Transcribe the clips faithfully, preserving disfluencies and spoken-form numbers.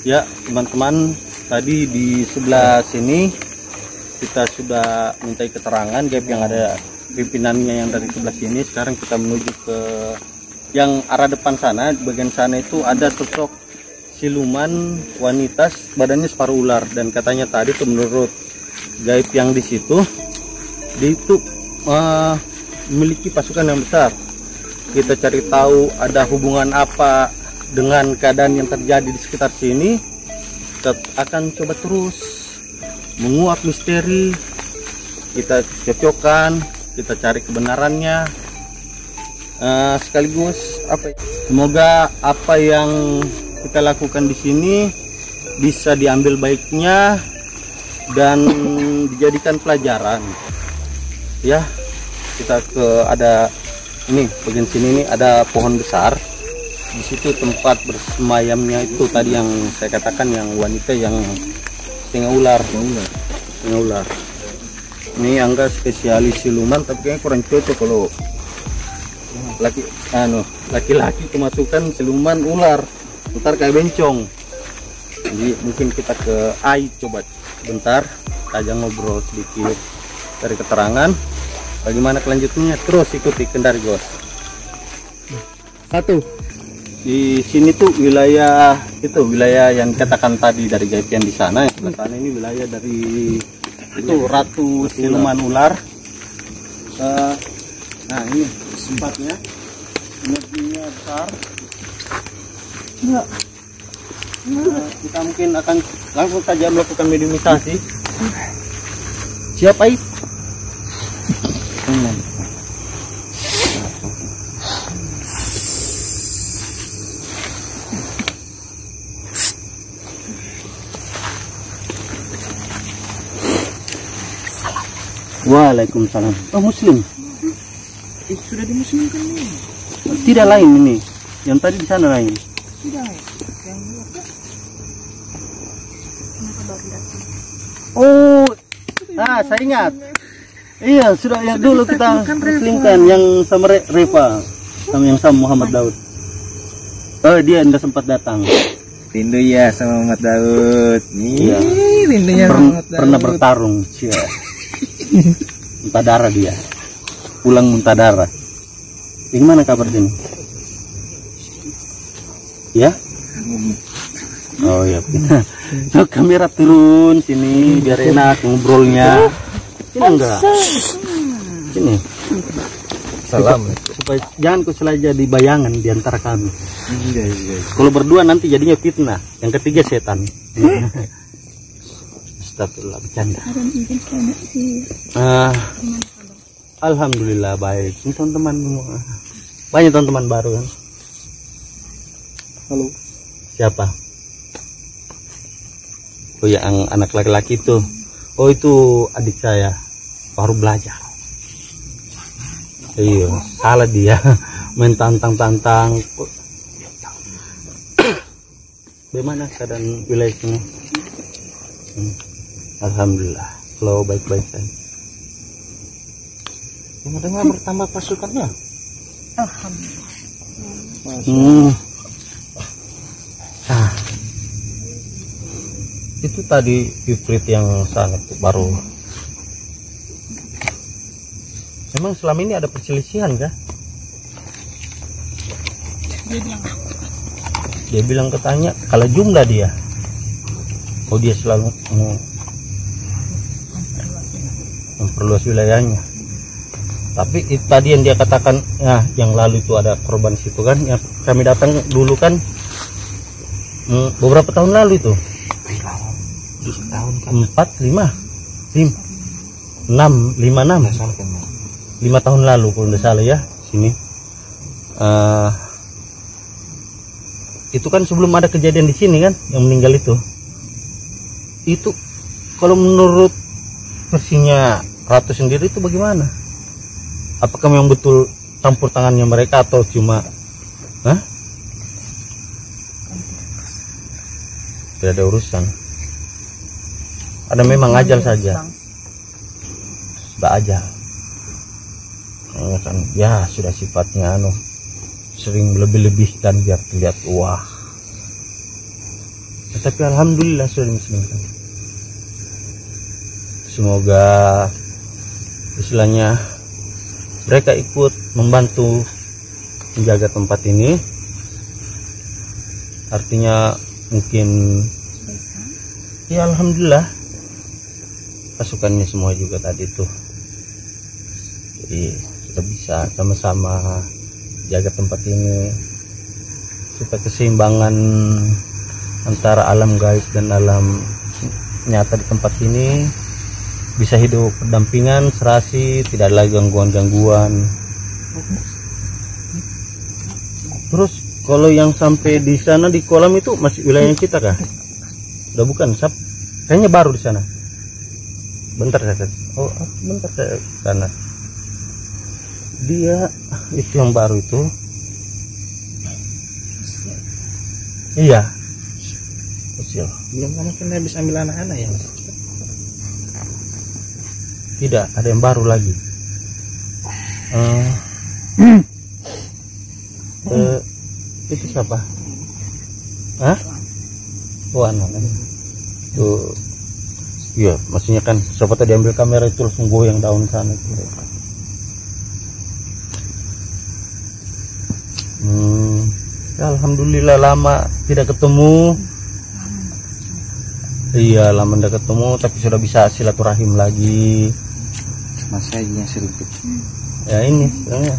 Ya teman-teman, tadi di sebelah sini kita sudah mintai keterangan gaib yang ada pimpinannya yang dari sebelah sini. Sekarang kita menuju ke yang arah depan sana. Di bagian sana itu ada sosok siluman wanita, badannya separuh ular, dan katanya tadi tuh menurut gaib yang di situ, dia itu uh, memiliki pasukan yang besar. Kita cari tahu ada hubungan apa dengan keadaan yang terjadi di sekitar sini. Kita akan coba terus menguak misteri, kita cocokkan, kita cari kebenarannya, uh, sekaligus apa? Semoga apa yang kita lakukan di sini bisa diambil baiknya dan dijadikan pelajaran. Ya, kita ke ada ini bagian sini nih ada pohon besar. Di situ tempat bersemayamnya itu tadi yang saya katakan, yang wanita yang setengah ular, setengah ular. Ini angga spesialis siluman, tapi kayaknya kurang cocok kalau laki anu laki-laki kemasukan siluman ular, ntar kayak bencong. Jadi mungkin kita ke A I coba bentar, aja ngobrol sedikit dari keterangan. Bagaimana kelanjutannya? Terus ikuti Kendari Ghost. Satu. Di sini tuh wilayah itu wilayah yang katakan tadi dari gaib yang di sana, yang sebelah sana ini wilayah dari itu ratu siluman ular. Uh, nah ini tempatnya, energinya besar. Ya. Uh, kita mungkin akan langsung saja melakukan mediumisasi. Siapa itu? Waalaikumsalam. Oh, muslim. Eh, sudah dimuslimkan nih. Tidak lain ini. Yang tadi di sana lain. Tidak. Yang dua. Kenapa baru datang? Oh. Ah, saya ingat. Iya, sudah ya dulu kita muslimkan yang sama Re Reva, sama yang sama Muhammad Daud. Oh, dia tidak sempat datang. Rindu ya sama Muhammad Daud. Iya. Rindunya Per sama Muhammad Daud. Pernah bertarung, cia. Muntah darah dia, pulang muntah darah. Gimana kabar sini? Ya? Oh ya, so, kamera turun sini biar enak ngobrolnya. Sini enggak? Sini. Salam. Supaya jangan kau selalu jadi bayangan di antara kami. Iya, iya. Kalau berdua nanti jadinya fitnah. Yang ketiga setan. Astagfirullah, bercanda. Uh, Alhamdulillah baik. Ini teman-teman semua. Banyak teman-teman baru kan. Halo. Siapa? Oh ya, yang anak laki-laki itu. Oh itu adik saya. Baru belajar. Iya, salah dia. Main tantang-tantang. Bagaimana keadaan wilayah sini? Hmm. Alhamdulillah, kalau baik-baik saja. Dengar-dengar bertambah pasukannya. Alhamdulillah. Hmm. Ah. Itu tadi ifrit yang sangat baru. Memang selama ini ada perselisihan kah? Dia bilang Dia bilang ketanya kalau jumlah dia. Oh dia selalu mau memperluas wilayahnya. Tapi itu tadi yang dia katakan, ya yang lalu itu ada korban situ kan, yang kami datang dulu kan hmm, beberapa tahun lalu itu empat lima lima enam lima enam lima tahun lalu kalau tidak salah ya sini. Uh, itu kan sebelum ada kejadian di sini kan yang meninggal itu. Itu kalau menurut versinya Ratu sendiri itu bagaimana? Apakah memang betul campur tangannya mereka atau cuma hah? Tidak ada urusan. Ada memang ajal saja. Sudah ajal. Ya sudah sifatnya anu sering lebih-lebihkan biar terlihat wah. Tetapi alhamdulillah sudah dimuslimkan. Semoga istilahnya mereka ikut membantu menjaga tempat ini. Artinya mungkin ya alhamdulillah pasukannya semua juga tadi tuh, jadi kita bisa sama-sama jaga tempat ini supaya keseimbangan antara alam gaib dan alam nyata di tempat ini bisa hidup berdampingan, serasi, tidak ada lagi gangguan-gangguan. Terus kalau yang sampai di sana di kolam itu masih wilayah kita kah? Udah bukan, Sap? Kayaknya baru di sana. Bentar saya. Oh, bentar saya ke sana. Dia itu yang baru itu. Iya. Kecil. Belum kamu kan habis ambil anak-anak ya? Tidak, ada yang baru lagi. Uh, uh, itu siapa? Hah? Oh, anak-anak. Tuh. Iya, maksudnya kan siapa tadi ambil kamera itu langsung goyang daun sana itu. Hmm, ya alhamdulillah lama tidak ketemu. Iya, lama tidak ketemu tapi sudah bisa silaturahim lagi. Masih aja yang seruput. Ya ini sebenarnya.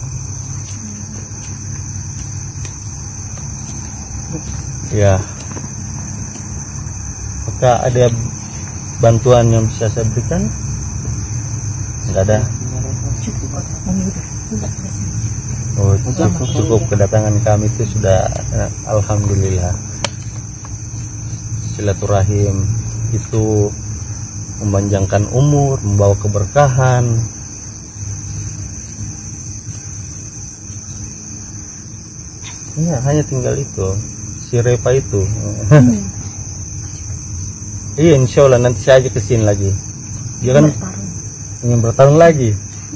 Ya. Apakah ada bantuan yang bisa saya berikan? Tidak ada. Oh, cukup, cukup kedatangan kami itu sudah eh, alhamdulillah. Silaturahim itu memanjangkan umur, membawa keberkahan. Ya, hanya tinggal itu si Repa itu. Iya, insya Allah nanti saya aja kesini lagi. Dia kan ingin bertarung lagi.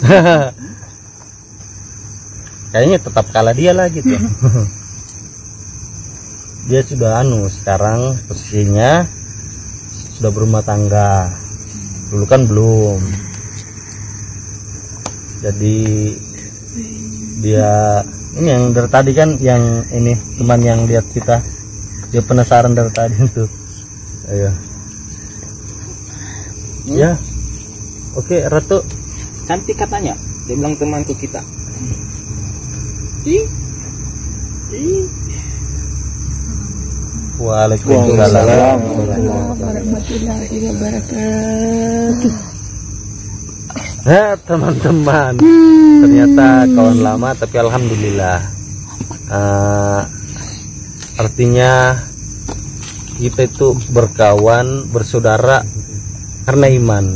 Kayaknya tetap kalah dia lagi tuh. Dia sudah anu sekarang posisinya sudah berumah tangga. Dulu kan belum. Jadi dia ini yang dari tadi kan yang ini teman yang lihat kita, dia penasaran dari tadi itu. Ayo. Hmm. Ya, oke Ratu. Cantik katanya, dia bilang temanku kita. Ih, ih. Waalaikumsalam warahmatullahi wabarakatuh. Nah teman-teman, ternyata kawan lama tapi alhamdulillah. Uh, artinya kita itu berkawan, bersaudara karena iman.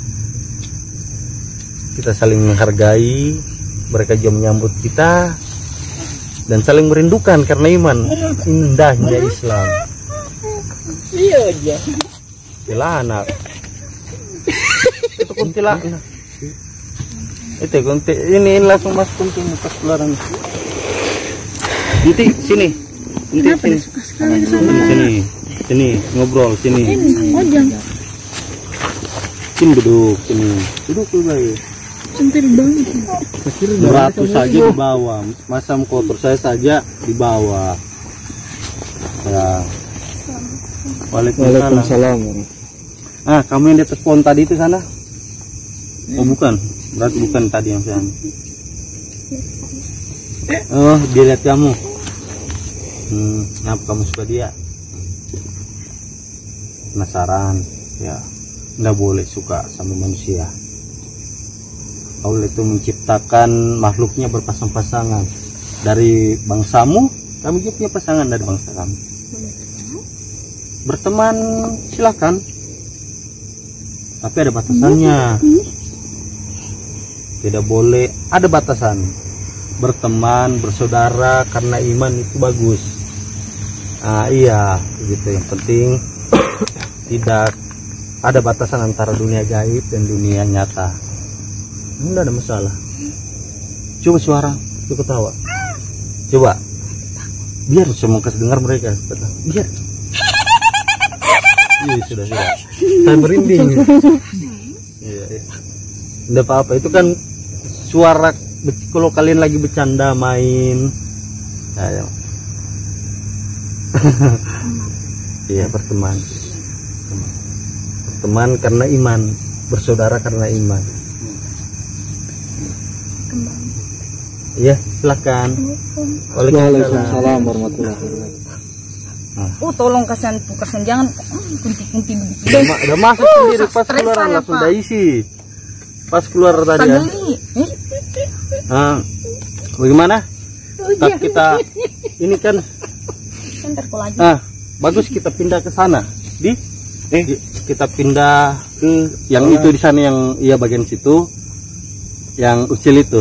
Kita saling menghargai, mereka juga menyambut kita dan saling merindukan karena iman. Indahnya Islam. Iya aja. Kuntilanak. Itu kuntilanak. Itu kunti ini langsung masuk kunti pas keluaran. Kunti sini. Kunti sini. Sini, sini. Sini ngobrol sini. Ojang. Sini duduk sini. Duduk dulu baik. Centil banget. Beratus saja di bawah, masam kotor saya saja di bawah. Ya. Waalaikumsalam. Ah, kamu yang di atas pohon tadi itu sana? Oh bukan, berarti bukan tadi yang sana. Oh, dia lihat kamu. Hmm, kenapa kamu suka dia? Penasaran? Ya, nggak boleh suka sama manusia. Allah itu menciptakan makhluknya berpasang-pasangan. Dari bangsamu, kami juga punya pasangan dari bangsa kami. Berteman silakan, tapi ada batasannya. Tidak boleh, ada batasan. Berteman, bersaudara karena iman itu bagus. Ah iya, begitu. Yang penting tidak ada batasan antara dunia gaib dan dunia nyata. Enggak ada masalah. Coba suara, coba ketawa. Coba. Biar semua kasih dengar mereka. Biar. Iya, sudah sudah. Saya merinding. Iya, iya. Tidak apa-apa, itu kan suara kalau kalian lagi bercanda main. Ayo. Iya, berteman. Berteman karena iman, bersaudara karena iman. Iya, silakan. Waalaikumsalam warahmatullahi wabarakatuh. Oh, tolong kasihan tuh, kasihan jangan hmm, kunti-kunti begitu. Udah, ma udah masuk Uh, sendiri pas stres keluar saya, langsung Pak. udah isi. Pas keluar tadi ya. Sandali. Eh? Ah, bagaimana? Oh, Tapi kita ini kan Ntar kau lagi. ah bagus kita pindah ke sana. Di eh di- kita pindah ke yang itu di sana yang iya bagian situ. Yang ucil itu.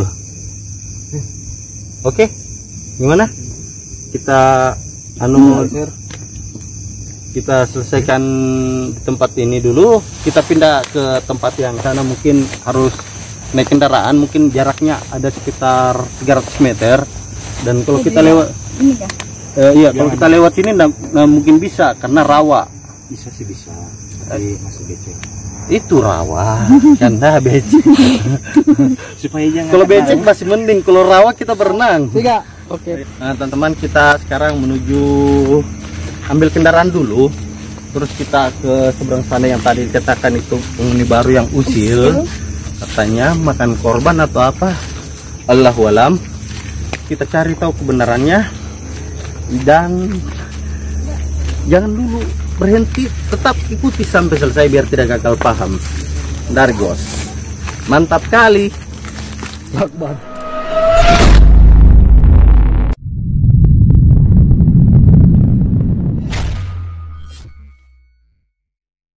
Oke. Gimana? Kita anu kita selesaikan tempat ini dulu, kita pindah ke tempat yang sana, mungkin harus naik kendaraan, mungkin jaraknya ada sekitar tiga ratus meter, dan kalau kita lewat Ini kan. eh, iya kalau kita lewat sini nggak nggak mungkin bisa karena rawa. Bisa sih bisa, tapi masih becek. Itu rawa karena becek. Supaya jangan. Kalau becek masih mending, kalau rawa kita berenang. Tiga. Oke. Nah teman-teman, kita sekarang menuju ambil kendaraan dulu, terus kita ke seberang sana yang tadi dikatakan itu penghuni baru yang usil, katanya makan korban atau apa, Allahu alam. Kita cari tahu kebenarannya dan jangan dulu berhenti, tetap ikuti sampai selesai biar tidak gagal paham. Dargos mantap kali. Akbar.